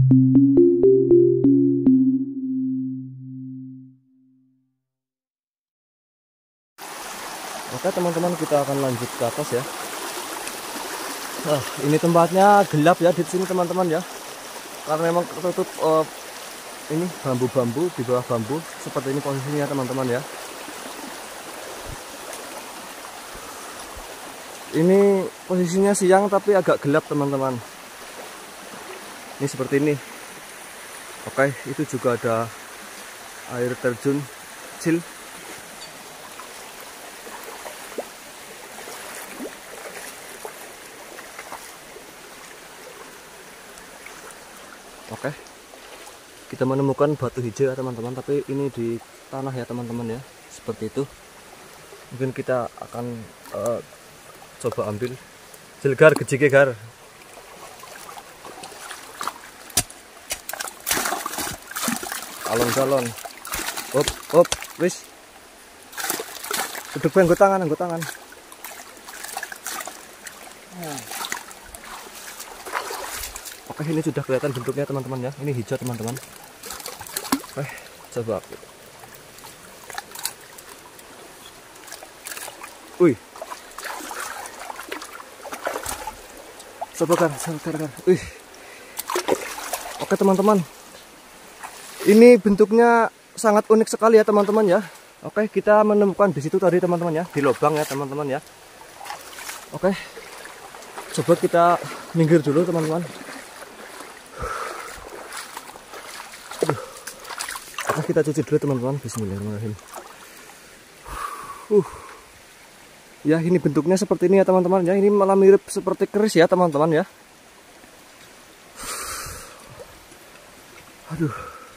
Oke teman-teman, kita akan lanjut ke atas ya. Nah, ini tempatnya gelap ya di sini teman-teman ya, karena memang tertutup ini bambu-bambu, di bawah bambu seperti ini posisinya teman-teman ya. Ini posisinya siang tapi agak gelap teman-teman. Ini seperti ini. Oke, itu juga ada air terjun kecil. Oke, kita menemukan batu hijau ya teman-teman, tapi ini di tanah ya teman-teman ya, seperti itu. Mungkin kita akan coba ambil. Jelgar gejike gar. Alon-alon. Hop, wis. Duduk gue tangan. Oke, ini sudah kelihatan bentuknya teman-teman ya. Ini hijau teman-teman. Coba. Wih. Coba kan. Wih. Oke teman-teman. Ini bentuknya sangat unik sekali ya teman-teman ya. Oke, kita menemukan di situ tadi teman-teman ya, di lubang ya teman-teman ya. Oke. Coba kita minggir dulu teman-teman. Oke, kita cuci dulu teman-teman. Bismillahirrahmanirrahim. Ya, ini bentuknya seperti ini ya teman-teman ya. Ini malah mirip seperti keris ya teman-teman ya. Aduh.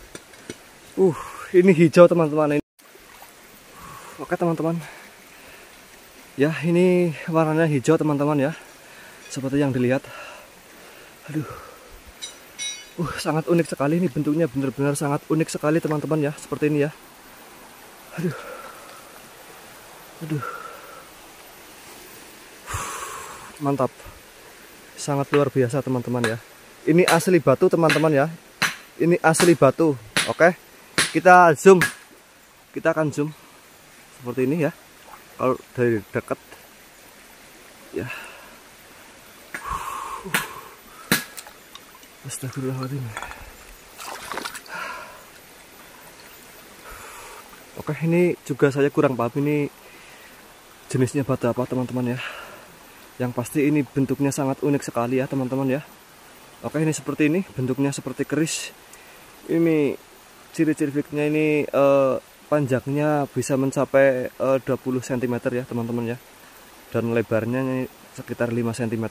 Ini hijau teman-teman ini. Oke teman-teman. Ya, ini warnanya hijau teman-teman ya. Seperti yang dilihat. Aduh. Sangat unik sekali, ini bentuknya benar-benar sangat unik sekali teman-teman ya, seperti ini ya. Aduh. Mantap. Sangat luar biasa teman-teman ya. Ini asli batu teman-teman ya. Ini asli batu. Oke. Kita zoom. Kita akan zoom seperti ini ya. Kalau dari dekat ya. Astagfirullahaladzim. Oke, ini juga saya kurang paham ini jenisnya batu apa teman-teman ya. Yang pasti ini bentuknya sangat unik sekali ya teman-teman ya. Oke, ini seperti ini, bentuknya seperti keris. Ini ciri-ciri fisiknya ini panjangnya bisa mencapai 20 cm ya teman-teman ya. Dan lebarnya ini sekitar 5 cm.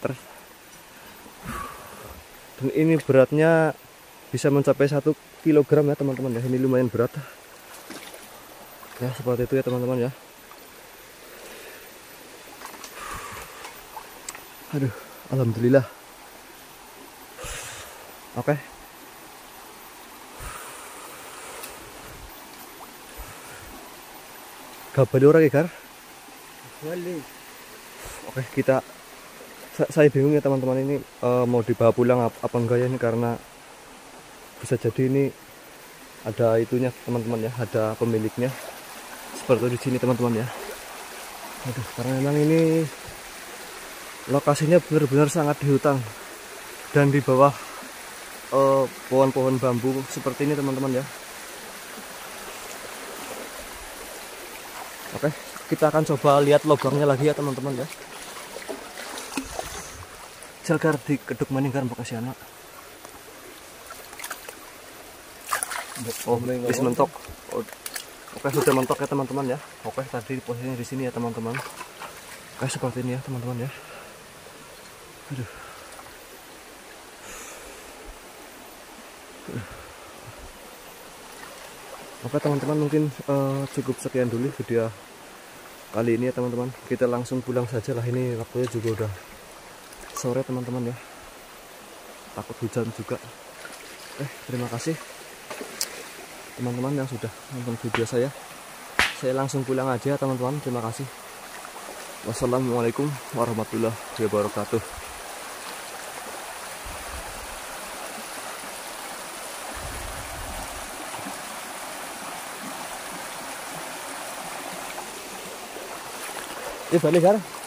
Dan ini beratnya bisa mencapai 1 kg ya teman-teman ya. Ini lumayan berat ya, seperti itu ya teman-teman ya. Aduh, alhamdulillah. Oke. Gabali orang ya gar? Oke, kita saya bingung ya teman-teman, ini mau dibawa pulang apa enggak ya ini, karena bisa jadi ini ada itunya teman-teman ya, ada pemiliknya seperti di sini teman-teman ya. Aduh, karena memang ini lokasinya benar-benar sangat di hutan dan di bawah pohon-pohon bambu seperti ini teman-teman ya. Oke, kita akan coba lihat lubangnya lagi ya teman-teman ya. Jagar di keduk maninggar bekasi anak. Wis mentok. Oke, sudah mentok ya teman-teman ya. Oke, tadi posisinya di sini ya teman-teman. Oke, seperti ini ya teman-teman ya. Aduh. Oke teman-teman, mungkin cukup sekian dulu video kali ini ya teman-teman. Kita langsung pulang saja lah, ini waktunya juga udah sore teman-teman ya, takut hujan juga. Terima kasih teman-teman yang sudah nonton video saya langsung pulang aja teman-teman. Terima kasih. Wassalamualaikum warahmatullahi wabarakatuh. balik Gar.